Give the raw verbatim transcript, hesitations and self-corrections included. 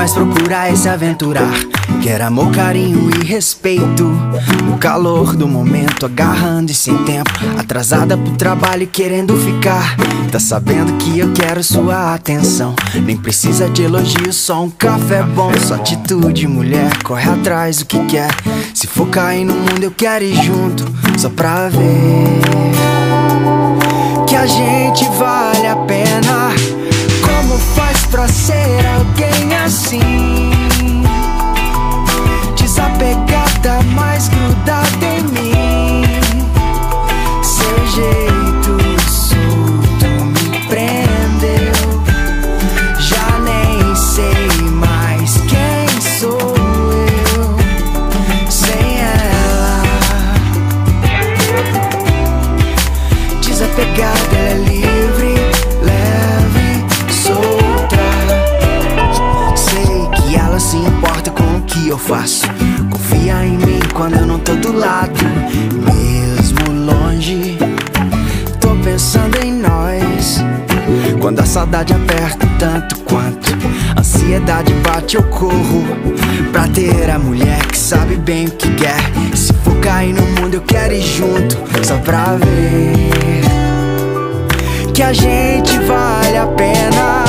mais procura é se aventurar. Quer amor, carinho e respeito, no calor do momento, agarrando e sem tempo, atrasada pro trabalho e querendo ficar. Tá sabendo que eu quero sua atenção, nem precisa de elogio, só um café bom. Só atitude, mulher, corre atrás do que quer. Se for cair no mundo eu quero ir junto, só pra ver que a gente vale a pena. Como faz pra ser alguém assim, desapegada, mais grudada em mim? Seu jeito solto me prendeu, já nem sei mais quem sou eu sem ela. Desapegada, ela é livre, leve, solta. Sei que ela se importa com o que eu faço, confia em mim quando eu não tô do lado. Mesmo longe, tô pensando em nós. Quando a saudade aperta tanto quanto a ansiedade bate, eu corro pra ter a mulher que sabe bem o que quer. Se for cair no mundo eu quero ir junto, só pra ver que a gente vale a pena.